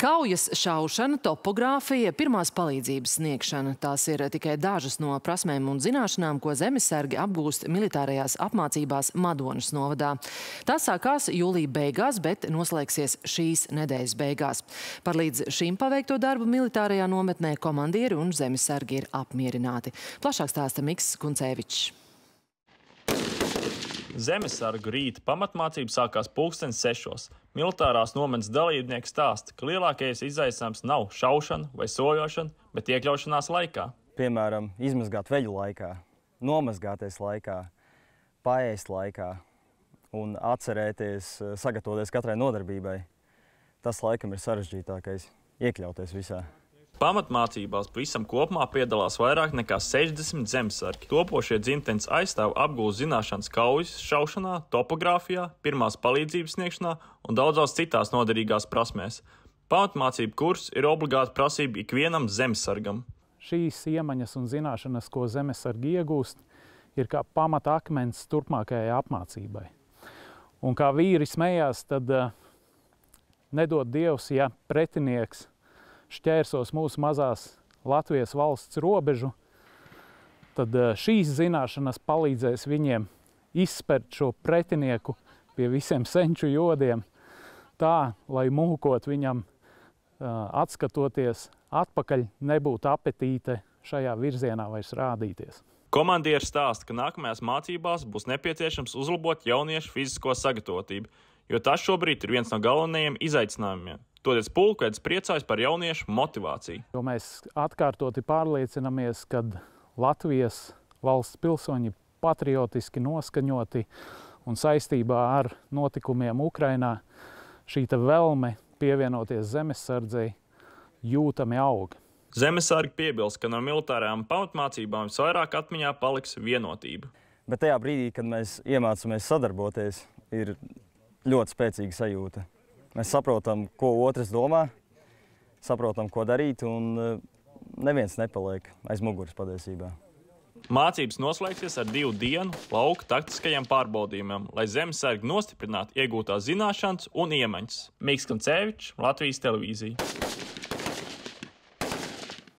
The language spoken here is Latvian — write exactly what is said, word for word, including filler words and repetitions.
Kaujas šaušana, topogrāfija, pirmās palīdzības sniegšana. Tās ir tikai dažas no prasmēm un zināšanām, ko zemesargi apgūst militārajās apmācībās Madonas novadā. Tās sākās jūlija beigās, bet noslēgsies šīs nedēļas beigās. Par līdz šim paveikto darbu militārajā nometnē komandieri un zemesargi ir apmierināti. Plašāk stāsta Mikls Kuncevičs. Zemesargu rīta pamatmācība sākās pulkstens sešos. Militārās nometnes dalībnieki stāsta, ka lielākais izaicinājums nav šaušana vai soļošana, bet iekļaušanās laikā. Piemēram, izmazgāt veļu laikā, nomazgāties laikā, paēst laikā un atcerēties, sagatavoties katrai nodarbībai. Tas laikam ir sarežģītākais – iekļauties visā. Pamatmācībās visam kopumā piedalās vairāk nekā sešdesmit zemesargi. Topošie dzimtenes aizstāvi apgūst zināšanas kaujas šaušanā, topogrāfijā, pirmās palīdzības sniegšanā un daudzās citās noderīgās prasmēs. Pamatmācību kurs ir obligāta prasība ikvienam zemesargam. Šīs iemaņas un zināšanas, ko zemesargi iegūst, ir kā pamata akmens turpmākajai apmācībai. Un kā vīri smējās, tad uh, nedod Dievs, ja pretinieks šķērsos mūsu mazās Latvijas valsts robežu, tad šīs zināšanas palīdzēs viņiem izspert šo pretinieku pie visiem senču jodiem tā, lai mūkot viņam atskatoties atpakaļ nebūtu apetīte šajā virzienā vairs rādīties. Komandieri stāsta, ka nākamajās mācībās būs nepieciešams uzlabot jauniešu fizisko sagatavotību, jo tas šobrīd ir viens no galvenajiem izaicinājumiem. Toties pulkvedis priecājas par jauniešu motivāciju. Jo mēs atkārtoti pārliecinamies, ka Latvijas valsts pilsoņi patriotiski noskaņoti un saistībā ar notikumiem Ukrainā šī vēlme pievienoties zemesardzei jūtami aug. Zemesargi piebilst, ka no militārajām pamatmācībām visvairāk atmiņā paliks vienotība. Bet tajā brīdī, kad mēs iemācāmies sadarboties, ir ļoti spēcīga sajūta. Mēs saprotam, ko otrs domā, saprotam, ko darīt, un neviens nepaliek aiz muguras patiesībā. Mācības noslēgsies ar divu dienu lauka taktiskajiem pārbaudījumiem, lai zemesargi nostiprinātu iegūtās zināšanas un iemaņas. Mikls Kuncevičs, Latvijas televīzija.